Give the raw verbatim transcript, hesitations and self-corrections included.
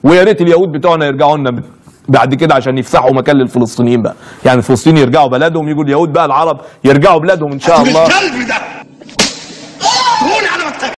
ويا ريت اليهود بتوعنا يرجعوا لنا بعد كده عشان يفسحوا مكان للفلسطينيين بقى، يعني الفلسطينيين يرجعوا بلدهم، يجوا اليهود بقى العرب يرجعوا بلادهم ان شاء الله.